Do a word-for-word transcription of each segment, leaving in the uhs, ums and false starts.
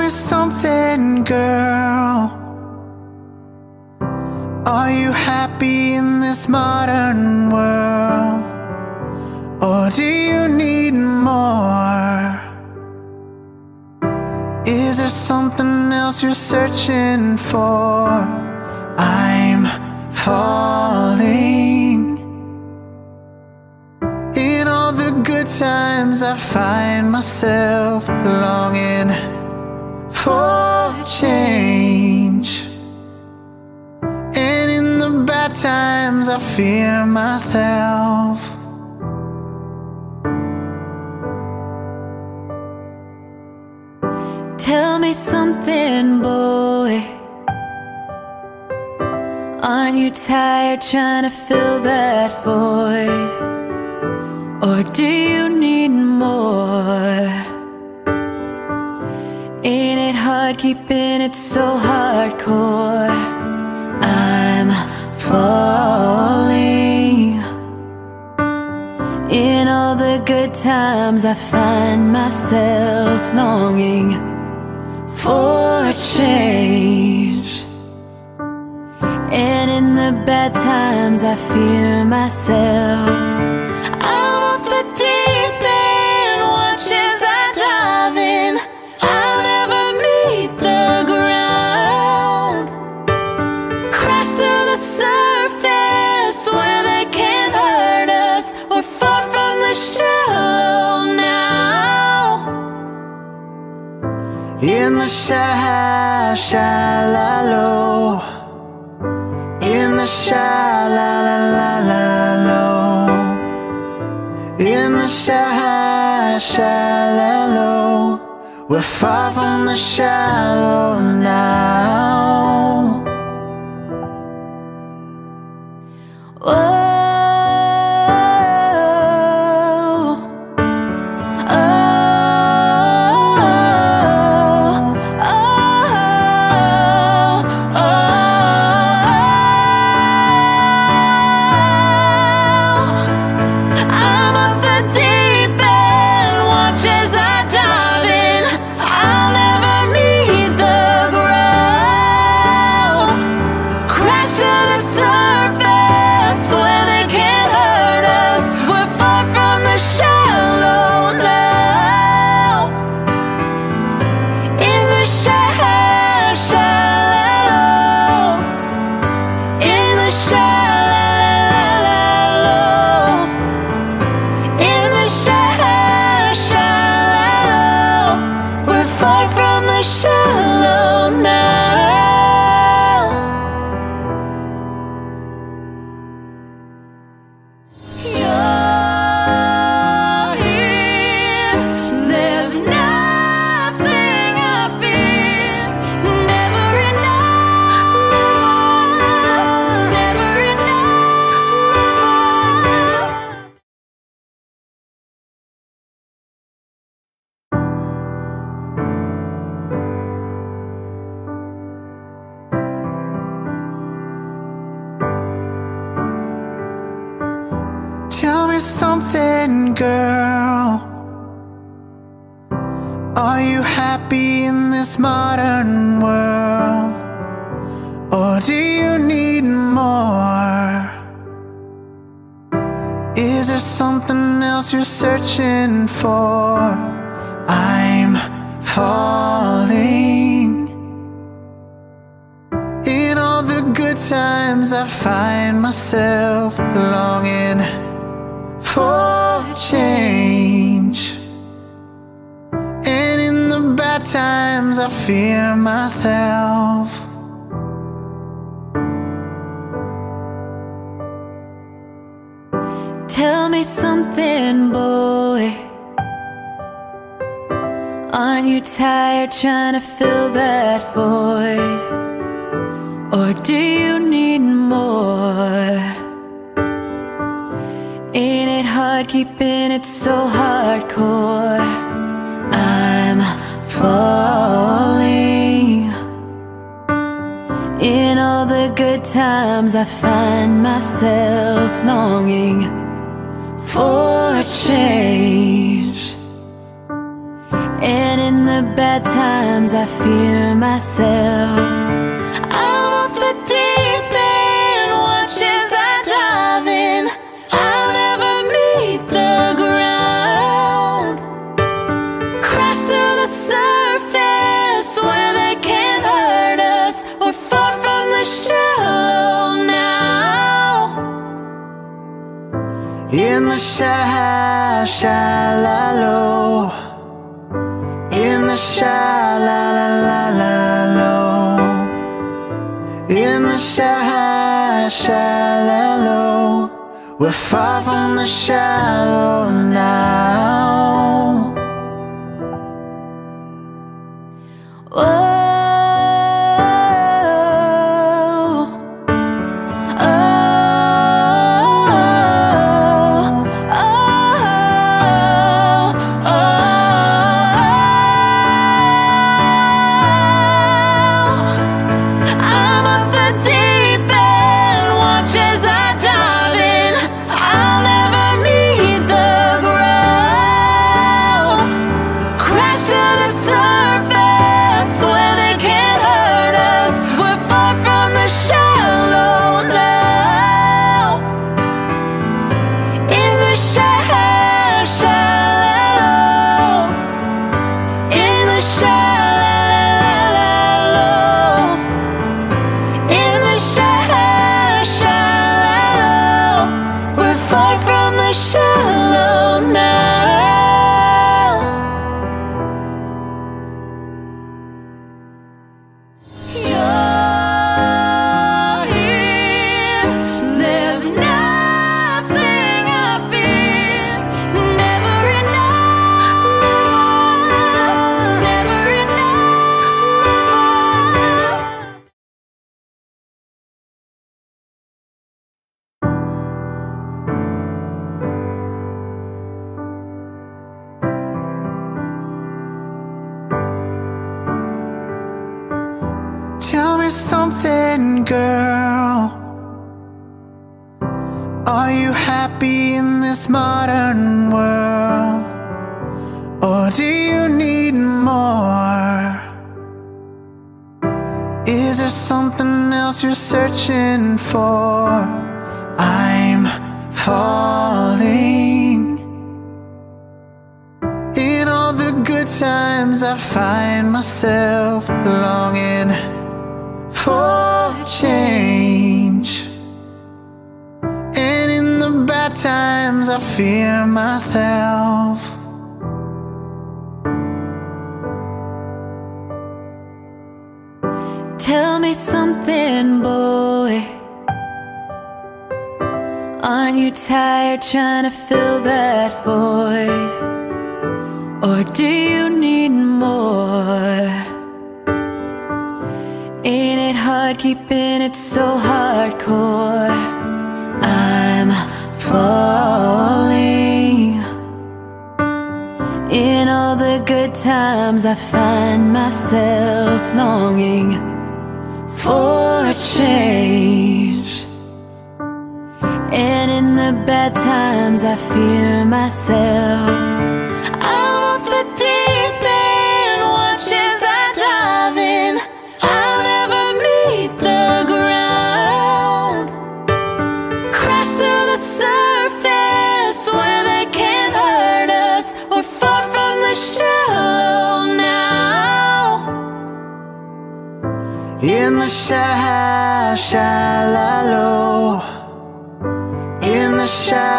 me something, girl. Are you happy in this modern world? Or do you need more? Is there something else you're searching for? I'm falling. In all the good times I find myself longing for change, and in the bad times I fear myself. Tell me something, boy. Aren't you tired trying to fill that void? Or do you need more? Ain't it hard keeping it so hardcore? I'm falling. In all the good times I find myself longing for change, and in the bad times I fear myself. I'm off the deep end, watch as I dive in. I'll never meet the ground, crash through the surface where they can't hurt us. We're far from the shallow now. In the sha shallow, in the shallow, in the sha shallow, we're far from the shallow now. Whoa. Tell me something, girl. Are you happy in this modern world? Or do you need more? Is there something else you're searching for? I'm falling. In all the good times I find myself longing for change, and in the bad times I fear myself. Tell me something, boy. Aren't you tired trying to fill that void? Or do you need more? Ain't it hard keeping it so hardcore? I'm falling. In all the good times I find myself longing for change, And in the bad times I fear myself. I'm off the deep end, watch as I dive in. I'll never meet the ground. Crash through the surface where they can't hurt us. We're far from the shallow now. In the sha shallow, in the shallow, in the sha shallow, we're far from the shallow now. Whoa. Tell me something, girl. Are you happy in this modern world? Or do you need more? Is there something else you're searching for? I'm falling. In all the good times I find myself longing for change, and in the bad times I fear myself. Tell me something, boy. Aren't you tired trying to fill that void? Or do you need more? Ain't it hard keeping it so hardcore? I'm falling. In all the good times I find myself longing for change, and in the bad times I fear myself. I'm off the deep end, watch as I dive in. I'll never meet the ground. Crash through the surface where they can't hurt us. We're far from the shallow now. In the sha shallow, in the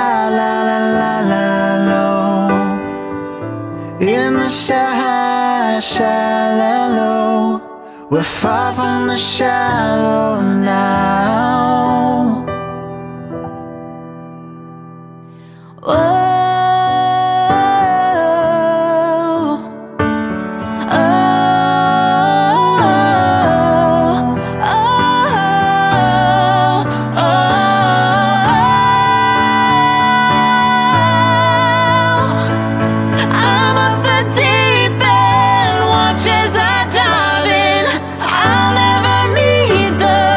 shallow, in the sha shallow, we're far from the shallow now. Whoa. The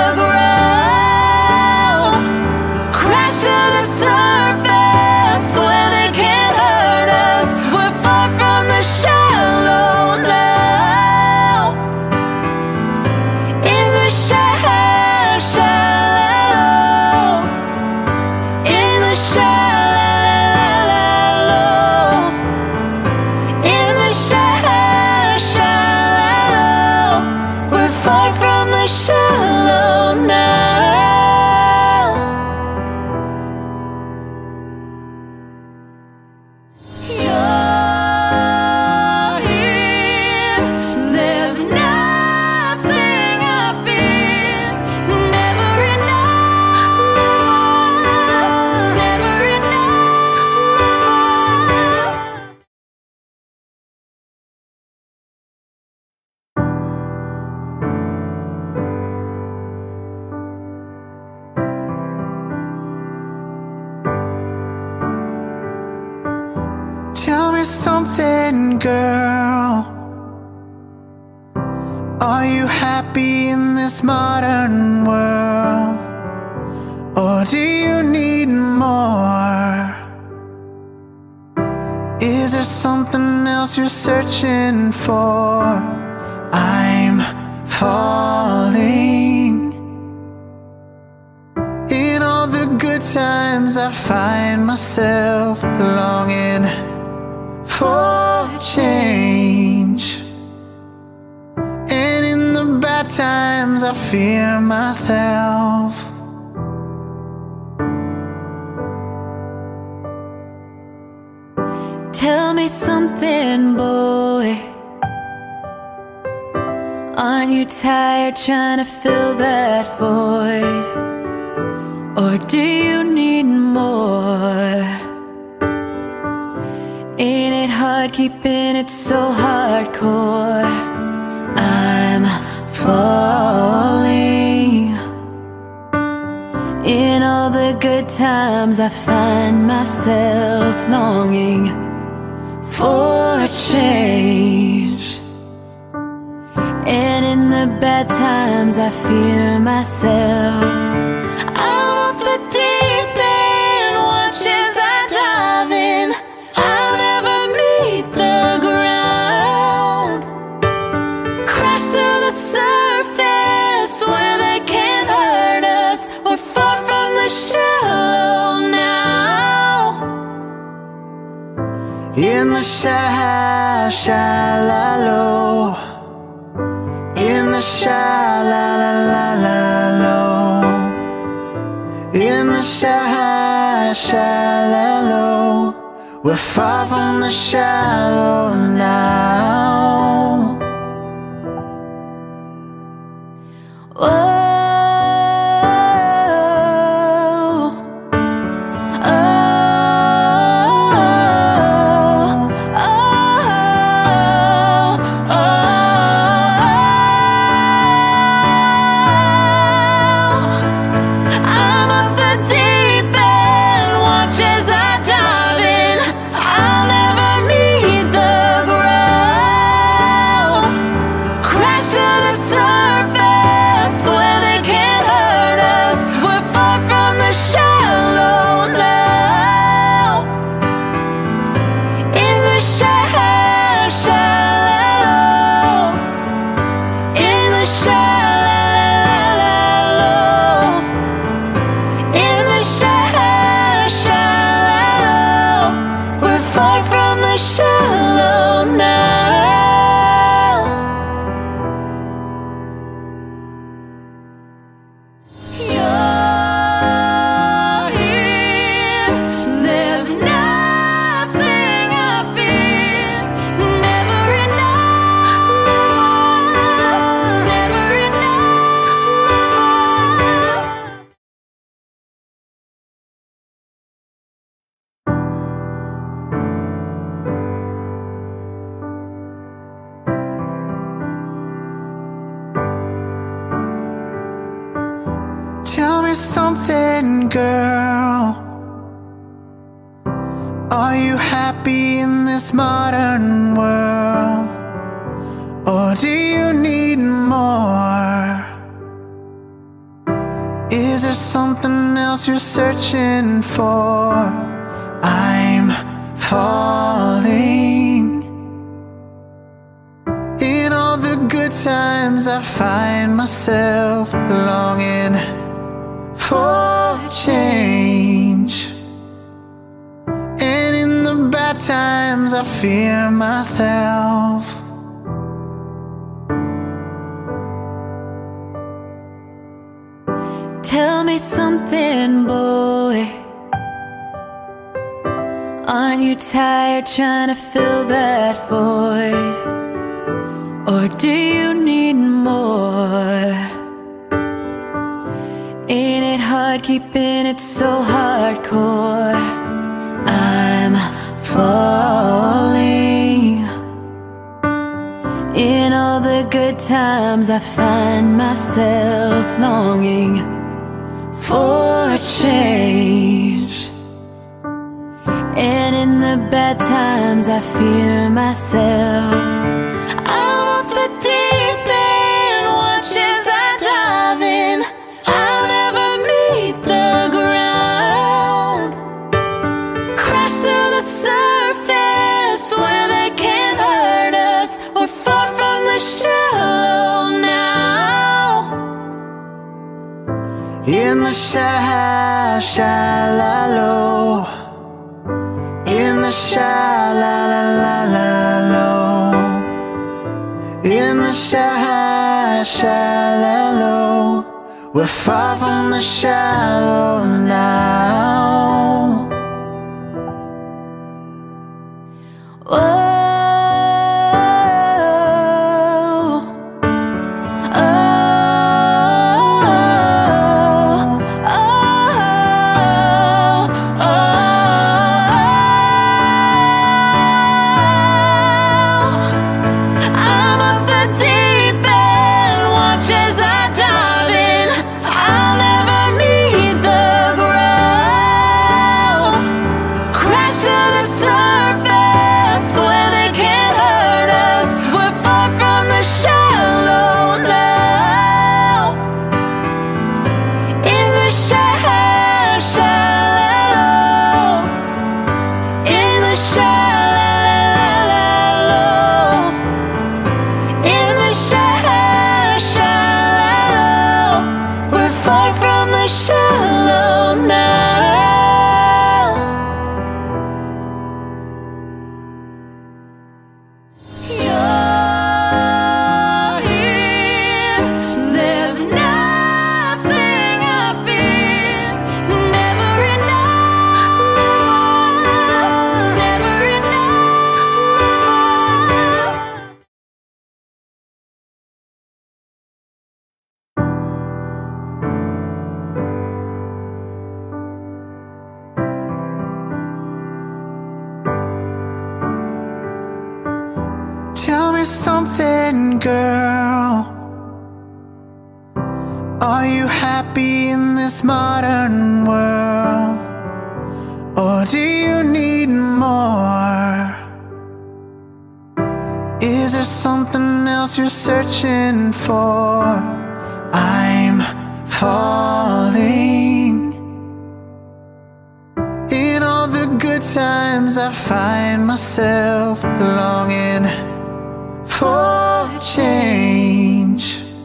me something, girl. Are you happy in this modern world? Or do you need more? Is there something else you're searching for? I'm falling. In all the good times I find myself longing for change, and in the bad times I fear myself. Tell me something, boy. Aren't you tired trying to fill that void? Or do you need more? Ain't it hard keeping it so hardcore? I'm falling. In all the good times I find myself longing for change, and in the bad times I fear myself. I'm off the deep end, watch as I dive in. I'll never meet the ground, crash through the surface where they can't hurt us. We're far from the shallow now. In the sha shallow, in the shallow, in the sha shallow, we're far from the shallow now. Whoa. Tell me something, girl. Are you happy in this modern world? Or do you need more? Is there something else you're searching for? I'm falling. In all the good times I find myself longing for change, and in the bad times I fear myself. Tell me something, boy. Aren't you tired trying to fill that void? Or do you need more? Ain't it hard keeping it so hardcore? I'm falling. In all the good times I find myself longing for change, and in the the bad times I fear myself. I'm off the deep end, watch as I dive in. I'll never meet the ground. Crash through the surface where they can't hurt us. We're far from the shallow now. In the sha shallow, in the shallow, in the sha shallow, we're far from the shallow now. Whoa. Tell me something, girl. Are you happy in this modern world? Or do you need more? Is there something else you're searching for? I'm falling. In all the good times I find myself longing for change,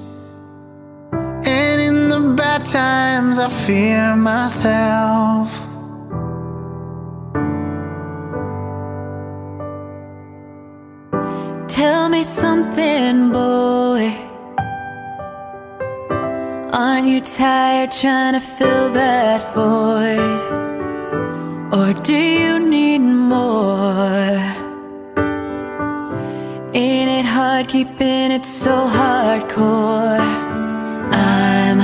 and in the bad times I fear myself. Tell me something, boy. Aren't you tired trying to fill that void? Or do you need more? Ain't it hard keeping it so hardcore? I'm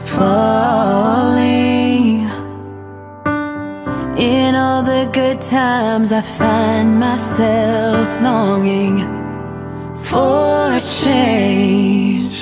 falling. In all the good times I find myself longing for change,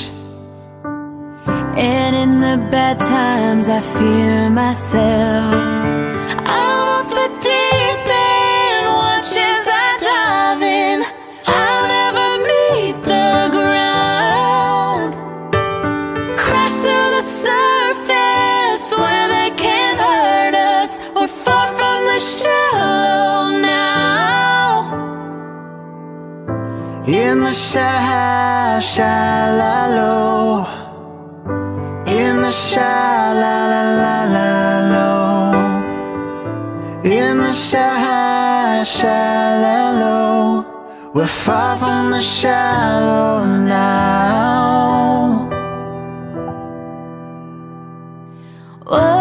and in the bad times I fear myself. I'm off the deep end, watch as I dive in. I'll never meet the ground. Crash through the surface where they can't hurt us. We're far from the shallow now. In the sha shallow, in the shallow, in the sha shallow, we're far from the shallow now. Whoa.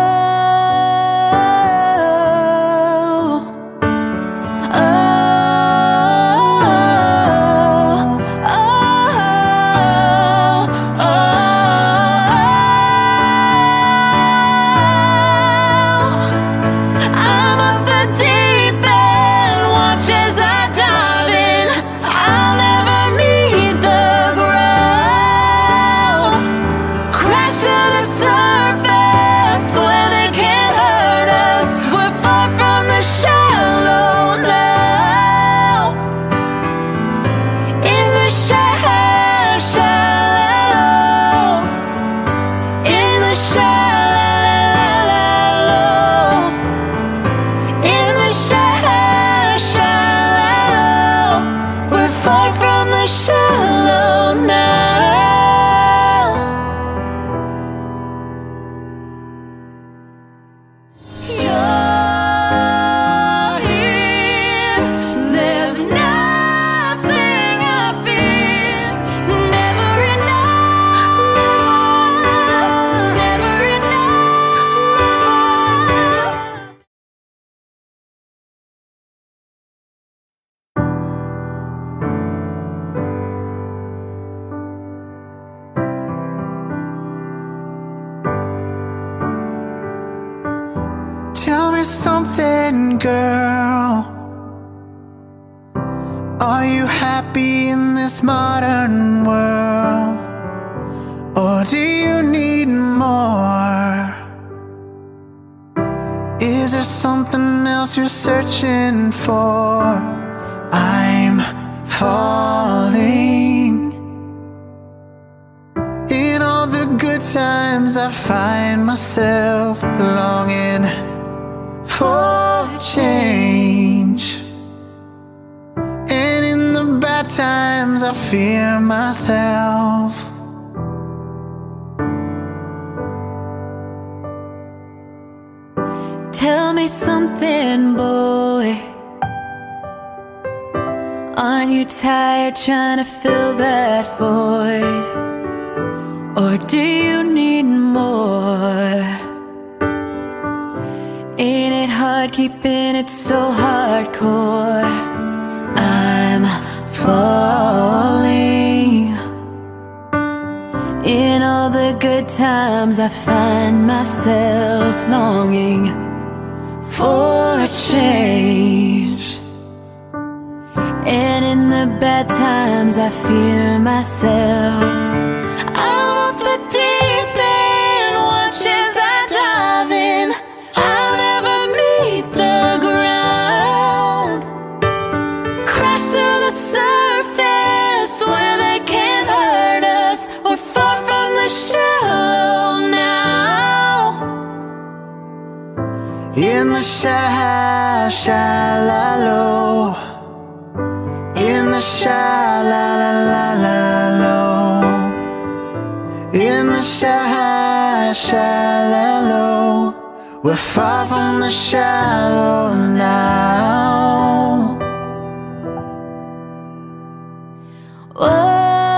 Crash to the surface where me something, girl. Are you happy in this modern world? Or do you need more? Is there something else you're searching for? I'm falling. In all the good times I find myself longing for change, and in the bad times I fear myself. Tell me something, boy. Aren't you tired trying to fill that void? Or do you need more? Ain't it hard keeping it so hardcore? I'm falling. In all the good times I find myself longing for change, and in the bad times I fear myself. I'm off the deep end, watch as I dive in. I'll never meet the ground, crash through the surface where they can't hurt us. We're far from the shallow now. In the sha shallow, in the shallow, in the sha shallow, we're far from the shallow now. Whoa.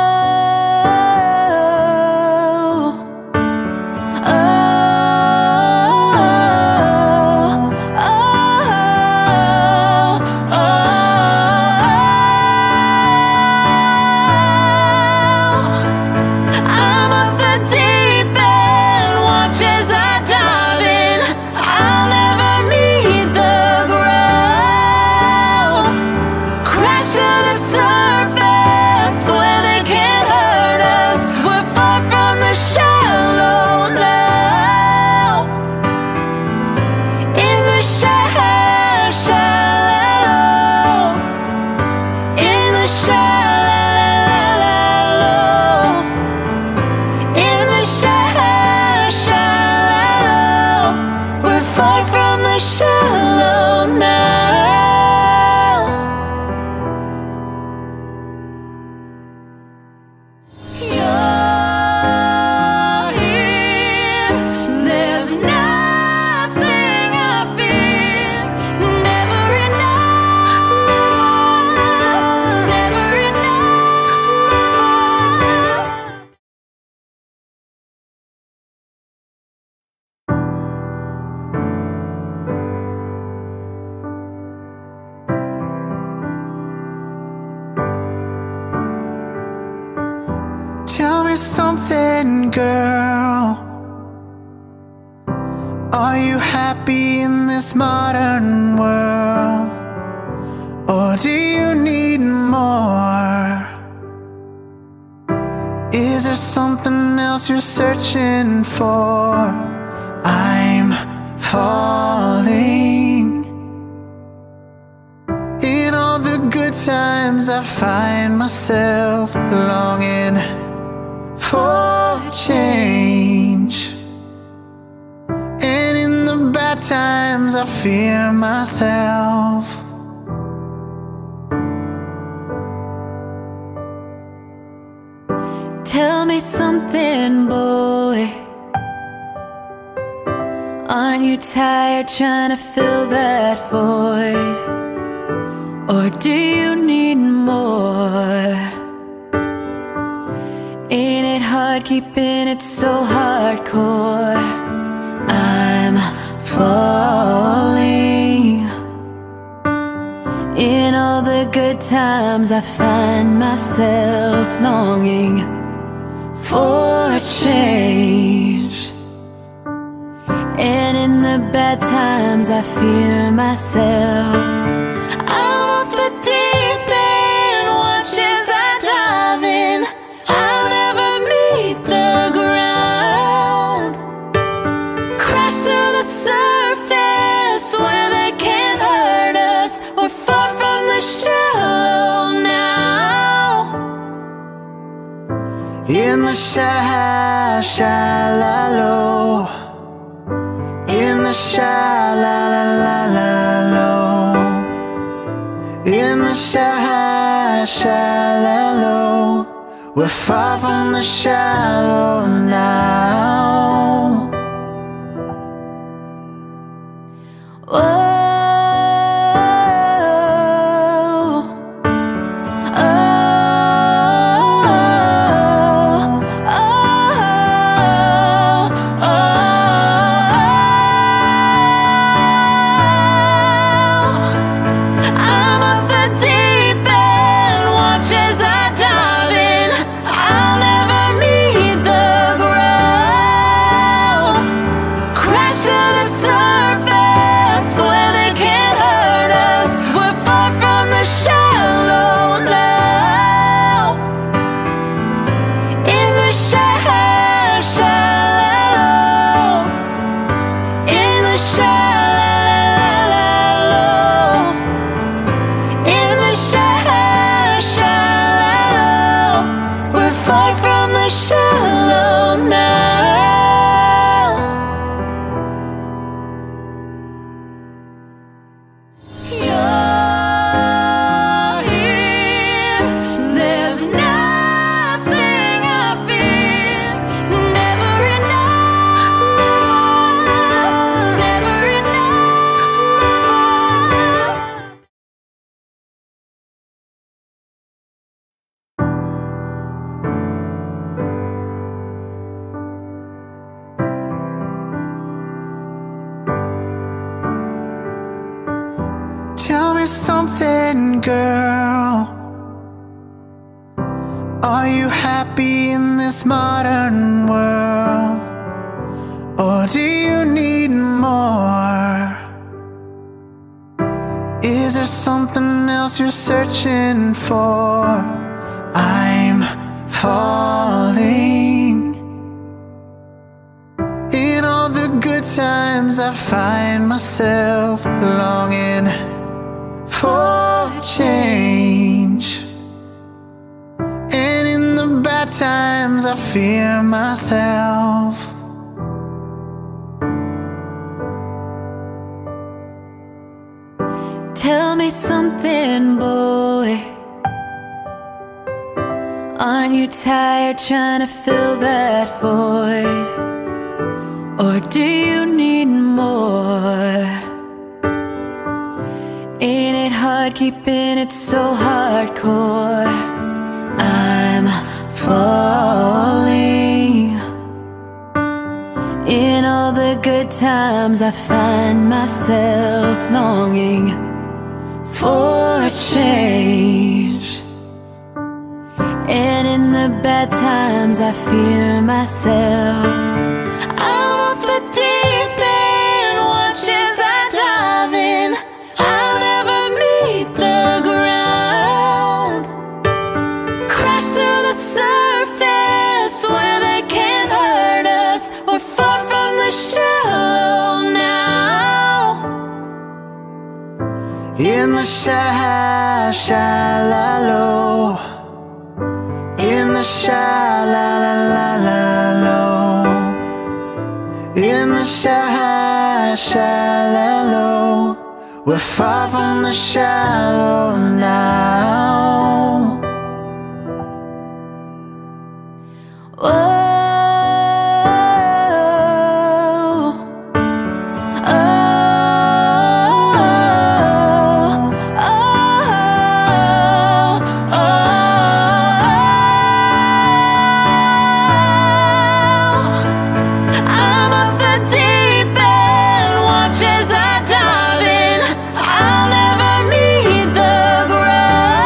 Tell me something, girl. Are you happy in this modern world? Or do you need more? Is there something else you're searching for? I'm falling. In all the good times I find myself longing for change, and in the bad times I fear myself. Tell me something, boy. Aren't you tired trying to fill that void? Or do you need more? Ain't it hard keeping it so hardcore? I'm falling. In all the good times I find myself longing for change, and in the bad times I fear myself. I'm off the deep end, watch as I dive in. I'll never meet the ground. Crash through the surface where they can't hurt us. We're far from the shallow now. In the sha- shallow, in the shallow, in the sha- shallow, we're far from the shallow now. Whoa. Tell me something, girl. Are you happy in this modern world? Or do you need more? Is there something else you're searching for? I'm falling. In all the good times I find myself longing for change, and in the bad times I fear myself. Tell me something, boy. Aren't you tired trying to fill that void? Or do you need more? Ain't it hard keeping it so hardcore? I'm falling. In all the good times I find myself longing for change, and in the bad times I fear myself. I'm off the deep end, watch as I dive in. I'll never meet the ground. Crash through the surface where they can't hurt us. We're far from the shallow now. In the sha- shallow, in the shallow, in the sha- shallow, we're far from the shallow now. Whoa. Ground.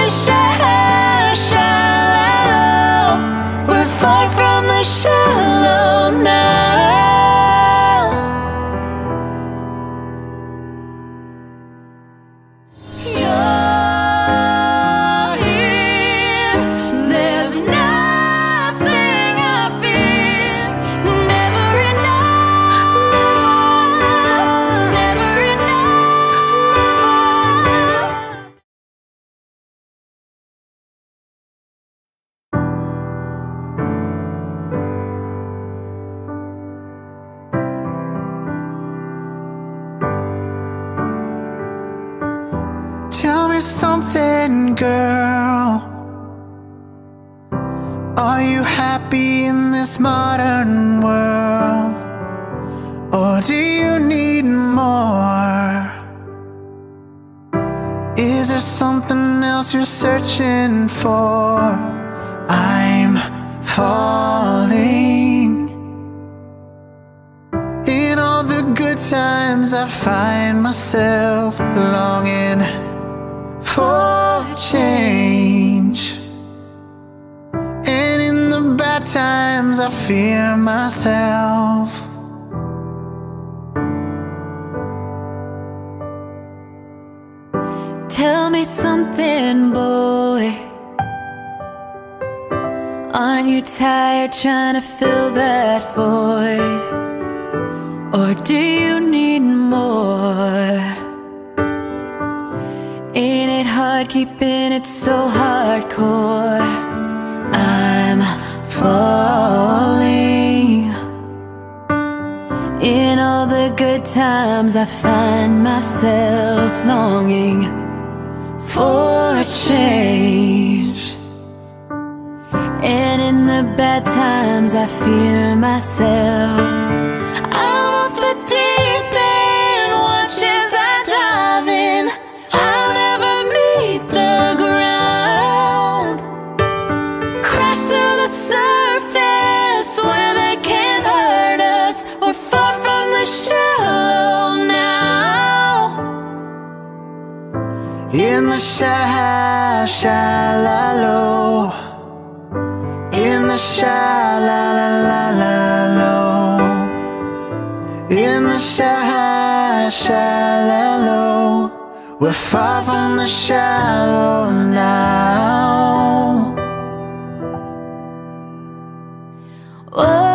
the shallow, shallow, we're far from the shallow now. You're here, there's nothing I fear. Never enough, never enough. Tell me something, girl. Are you happy in this modern world? Or do you need more? Is there something else you're searching for? I'm falling. In all the good times I find myself longing for change, and in the bad times I fear myself. Tell me something, boy. Aren't you tired trying to fill that void? Or do you need more? Ain't it hard keeping it so hardcore? I'm falling. In all the good times I find myself longing for change, and in the bad times I fear myself. I'm off the deep end, watch as I dive in. I'll never meet the ground. Crash through the surface where they can't hurt us. We're far from the shallow now. In the sha shallow, in the shallow, in the sha shallow, we're far from the shallow now. Whoa.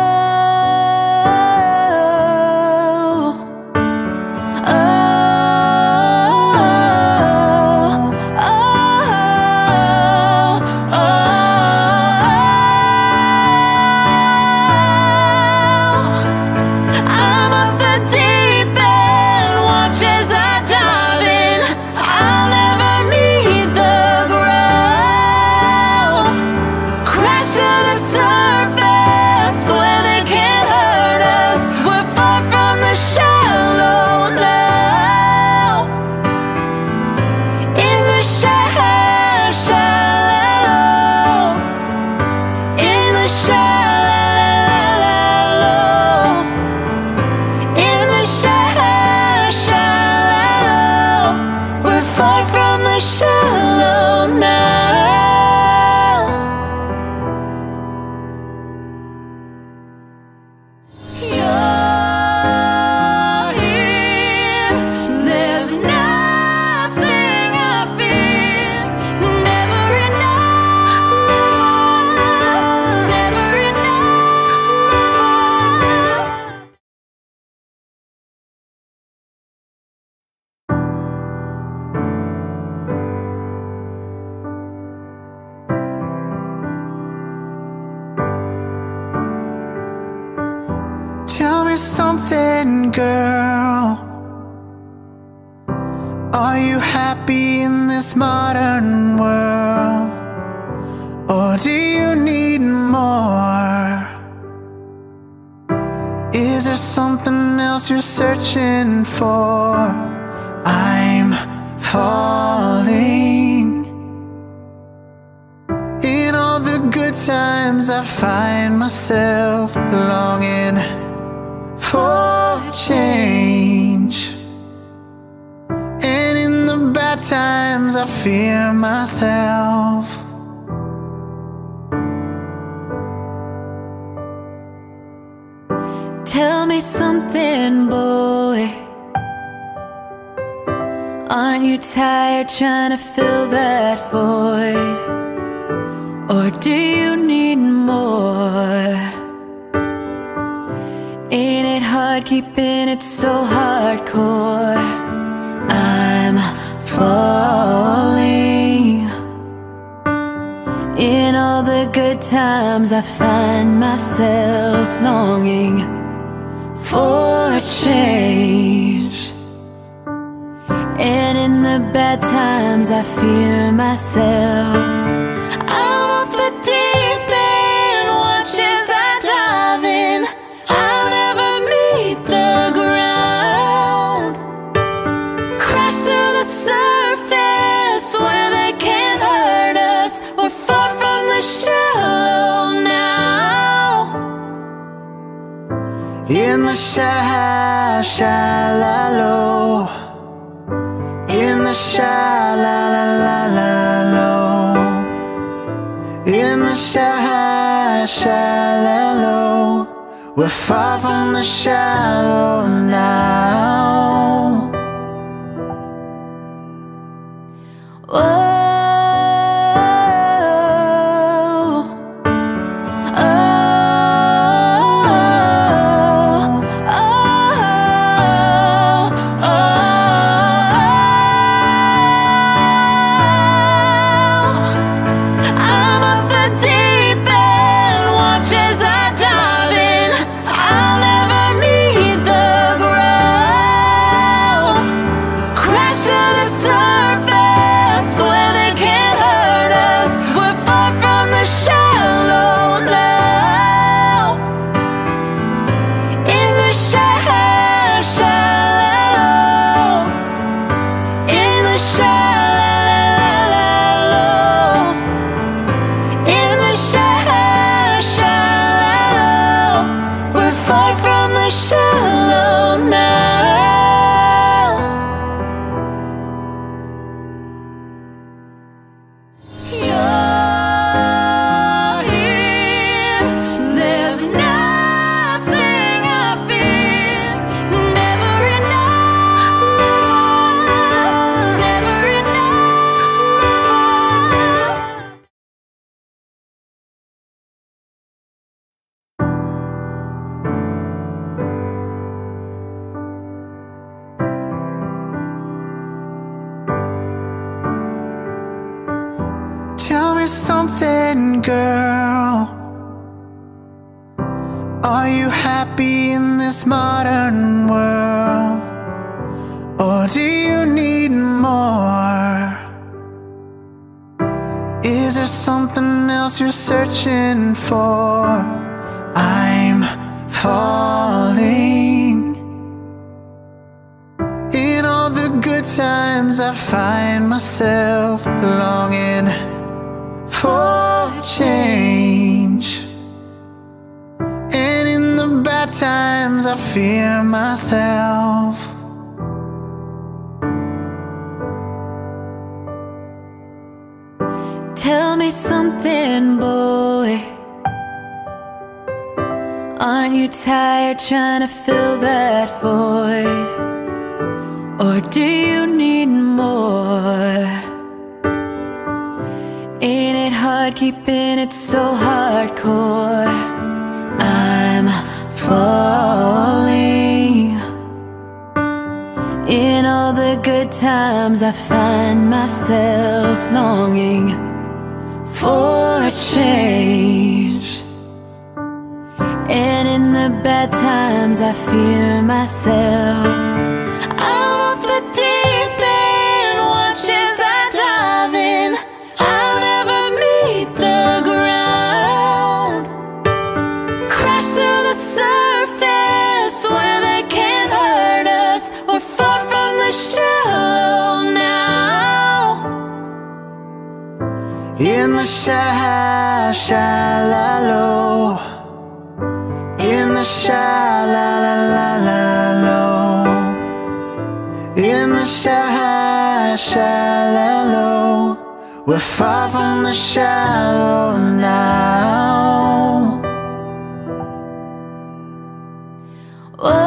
Tell me something, girl. Are you happy in this modern world? Or do you need more? Is there something else you're searching for? I'm falling. In all the good times I find myself longing for change, and in the bad times I fear myself. something, boy. Aren't you tired trying to fill that void? Or do you need more? Ain't it hard keeping it so hardcore? I'm falling. In all the good times I find myself longing for change, and in the bad times I fear myself. I'm off the deep end, watch as I dive in. I'll never meet the ground, crash through the surface where they can't hurt us. We're far from the shallow now. In the sha shallow, in the shallow, in the sha shallow, we're far from the shallow now. Whoa. Tell me something, girl. Are you happy in this modern world? Or do you need more? Is there something else you're searching for? I'm falling. In all the good times I find myself longing for change, and in the bad times I fear myself. Tell me something, boy. Aren't you tired trying to fill that void? Or do you need more? Ain't it hard keeping it so hardcore? I'm falling. In all the good times I find myself longing for change, and in the bad times I fear myself. I'm off the deep end, watch as I dive in. I'll never meet the ground, crash through the surface where they can't hurt us. We're far from the shallow now. In the sha shallow, in the shallow, in the sha shallow, we're far from the shallow now. Whoa.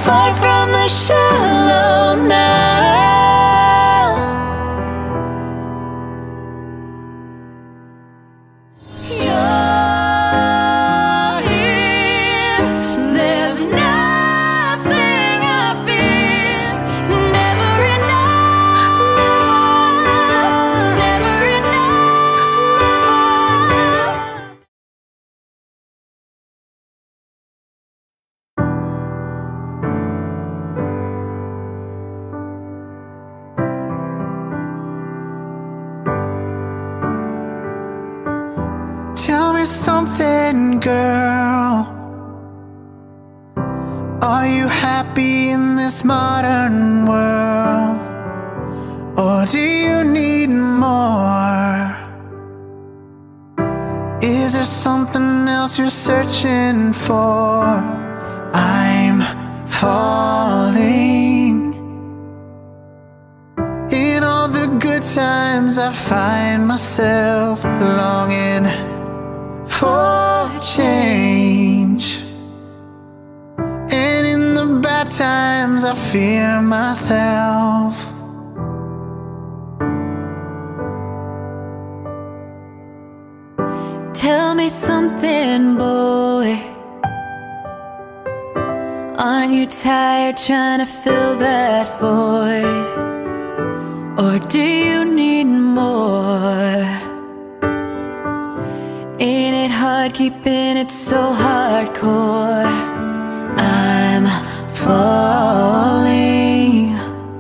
far from the shallow now. You're here, there's nothing I fear. Never enough, never enough. Tell me something, girl. Are you happy in this modern world? Or do you need more? Is there something else you're searching for? I'm falling. In all the good times I find myself longing for change, and in the bad times I fear myself. Tell me something, boy. Aren't you tired trying to fill that void? Or do you need more? Ain't it hard keeping it so hardcore? I'm falling.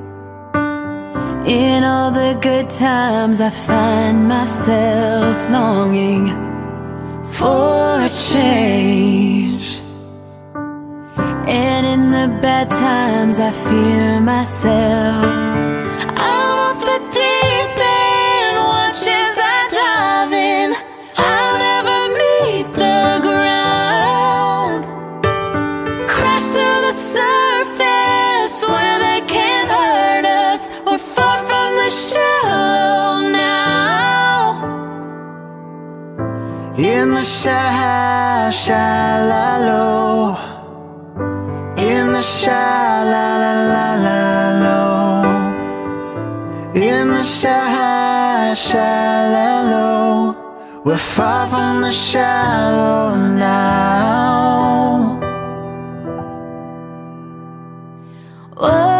In all the good times I find myself longing for change, and in the bad times I fear myself. I'm off the deep end, watch as I dive in. I'll never meet the ground. Crash through the surface where they can't hurt us. We're far from the shallow now. In the sha shallow, in the shallow, in the sha shallow, we're far from the shallow now. Whoa.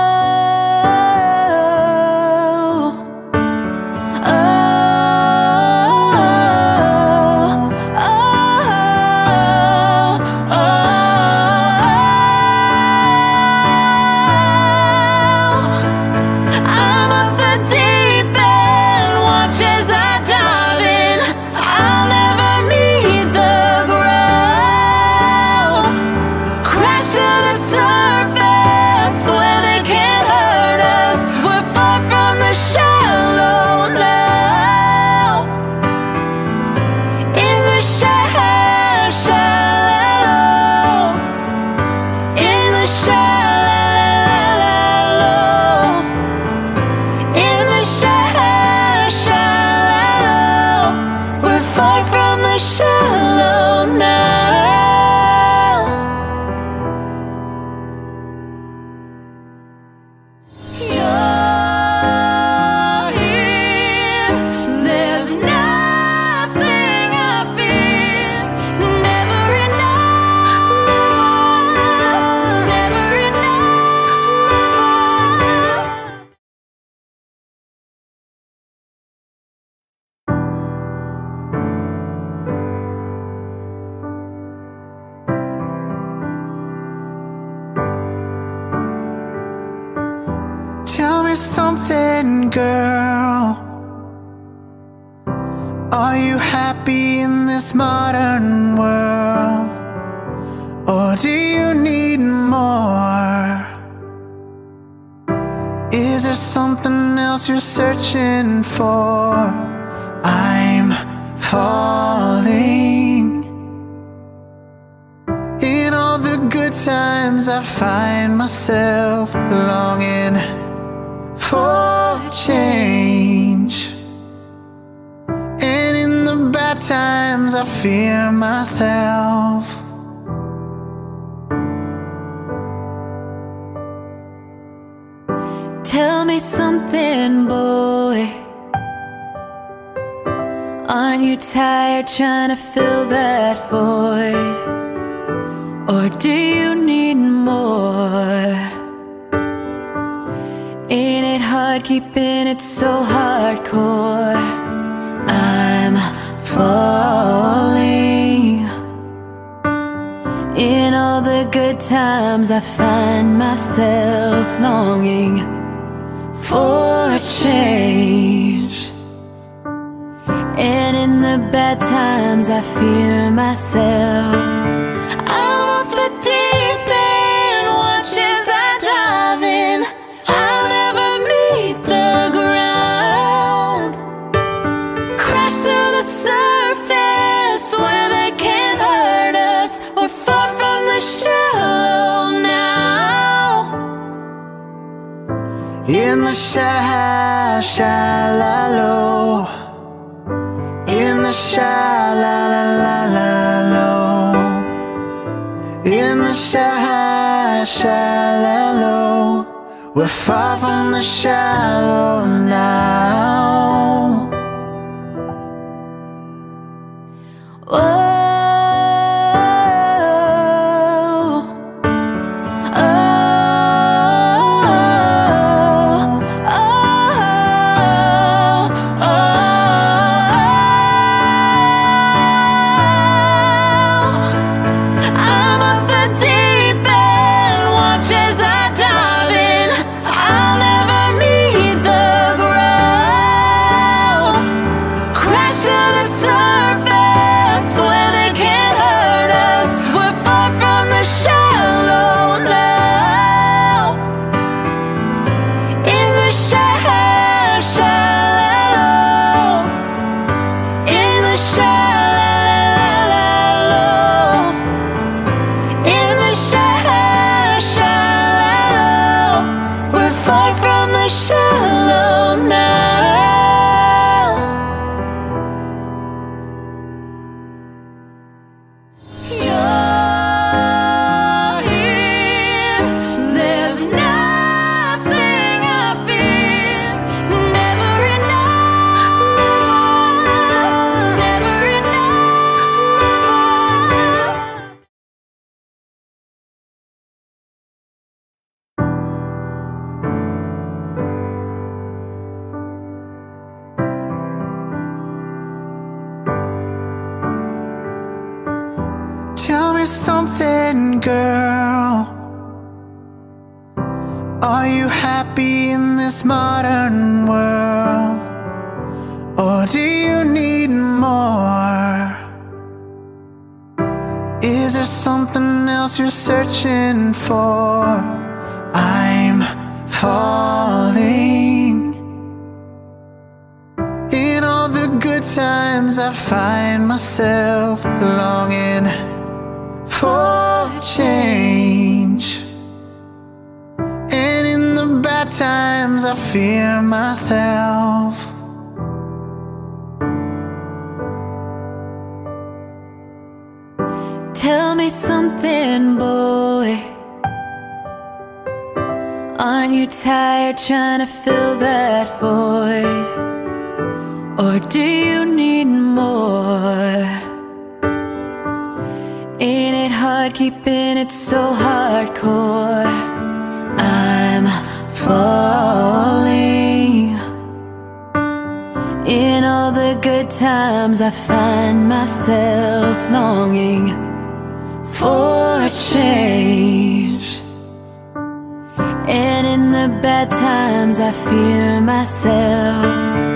Tell me something, girl. Are you happy in this modern world? Or do you need more? Is there something else you're searching for? I'm falling. In all the good times I find myself longing for change, and in the bad times I fear myself. Tell me something, boy. Aren't you tired trying to fill that void? Or do you need more? Ain't it hard keeping it so hardcore? I'm falling. In all the good times I find myself longing for change, and in the bad times I fear myself. I'm off the deep end, watch as I dive in. I'll never meet the ground. Crash through the surface where they can't hurt us. We're far from the shallow now. In the sha shallow, in the shallow, in the sha shallow, we're far from the shallow now. Whoa. Tell me something, girl. Are you happy in this modern world? Or do you need more? Is there something else you're searching for? I'm falling. In all the good times I find myself longing for change, and in the bad times I fear myself. Tell me something, boy. Aren't you tired trying to fill that void? Or do you need more? Ain't it hard keeping it so hardcore? I'm falling. In all the good times I find myself longing for change, and in the bad times I fear myself.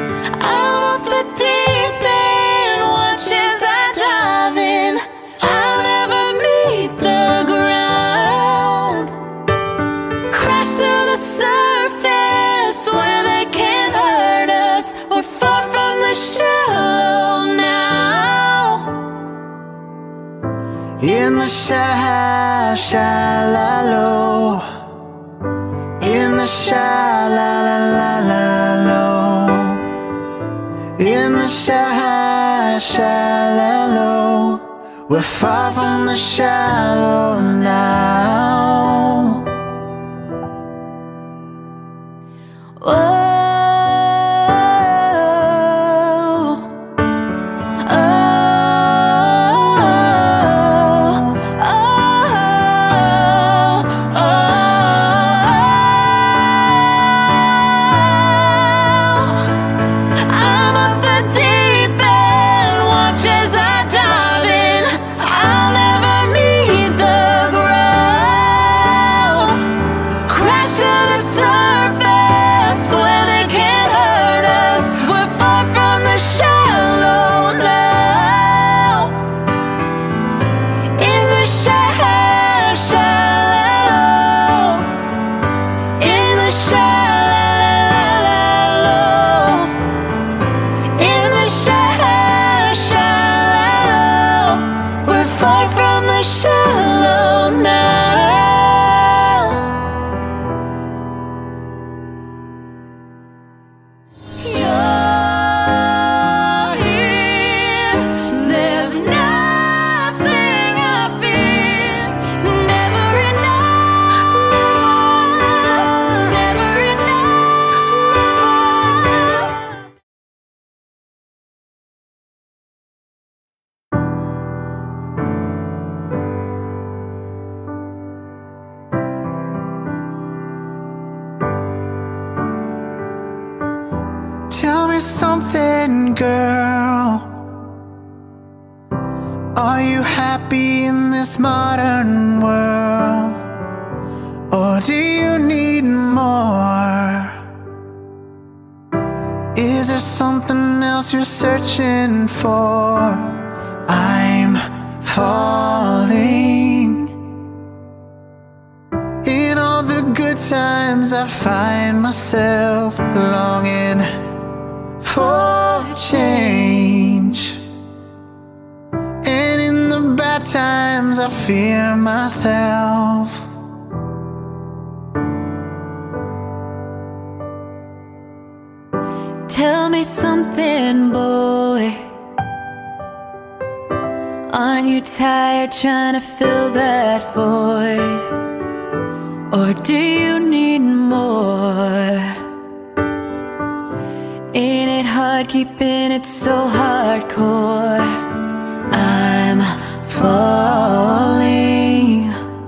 In the sha shallow, in the shallow, in the sha shallow, we're far from the shallow now. shallow, in the shallow, we're far from the shallow now. You're here, there's nothing I fear. Never enough, never enough. Tell me something, girl. Are you happy in this modern world? Or do you need more? Is there something else you're searching for? I'm falling. In all the good times I find myself longing for change, and in the bad times I fear myself. Tell me something, boy. Aren't you tired trying to fill that void? Or do you need more? Ain't it hard keeping it so hardcore? I'm falling.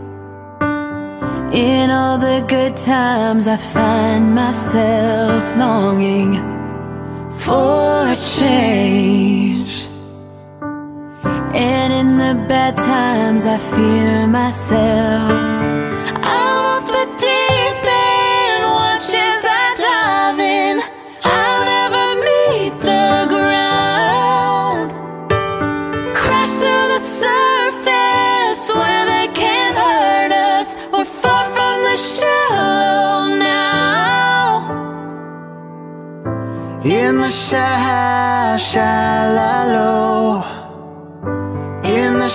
In all the good times I find myself longing for change, and in the bad times I fear myself. I'm off the deep end, watch as I dive in. I'll never meet the ground. Crash through the surface where they can't hurt us. We're far from the shallow now. In the sha- shallow, in the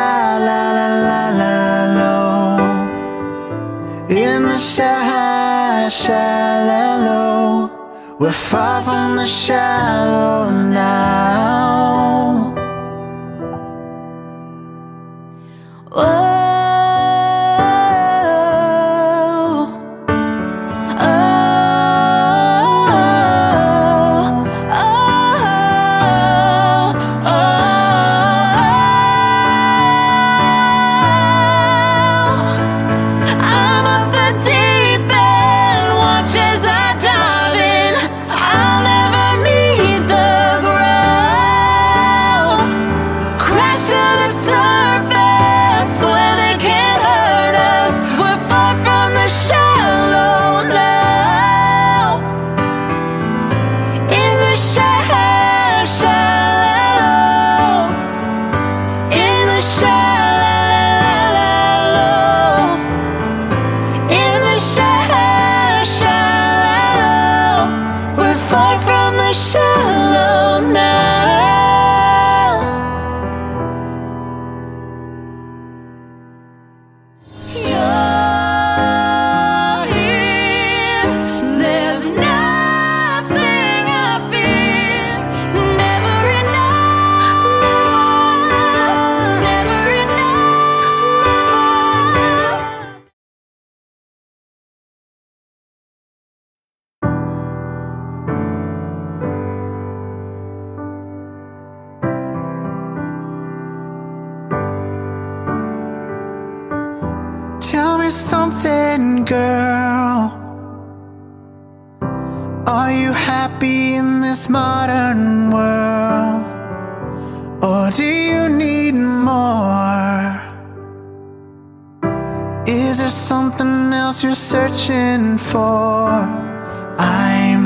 shallow, in the sha- shallow, we're far from the shallow now. Whoa. Tell me something, girl. Are you happy in this modern world? Or do you need more? Is there something else you're searching for? I'm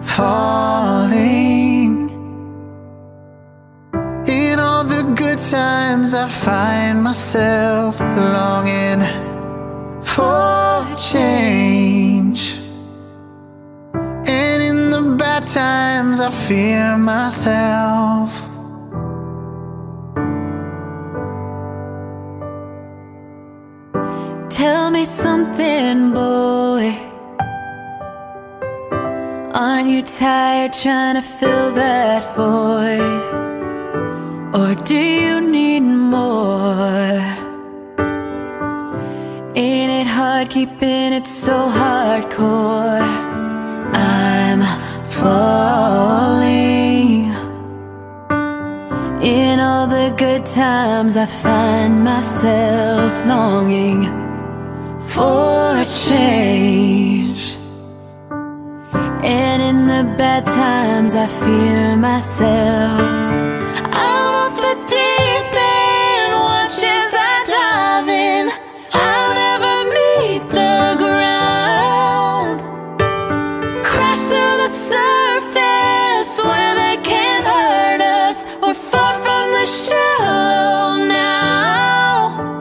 falling. In all the good times I find myself longing for change, I fear myself. Tell me something, boy. Aren't you tired trying to fill that void? Or do you need more? Ain't it hard keeping it so hardcore? I'm falling. In all the good times I find myself longing for change, and in the bad times I fear myself. I'm off the deep end, watch as I dive in. I'll never meet the ground. Crash through the surface where they can't hurt us. We're far from the shallow now.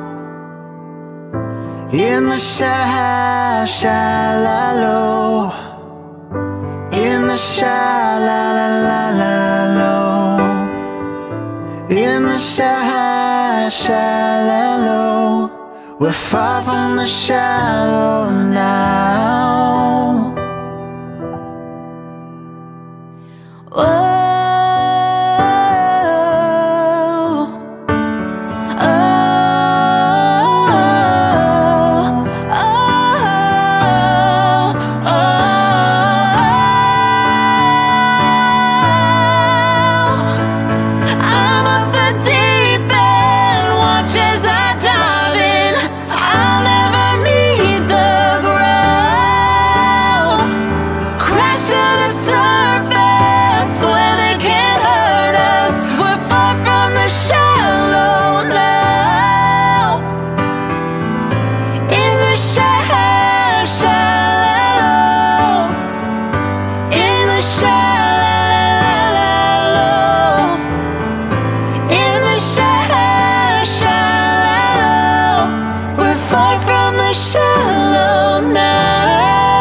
In the sha shallow, in the shallow, in the sha shallow, we're far from the shallow now. Whoa. Far from the shallow now.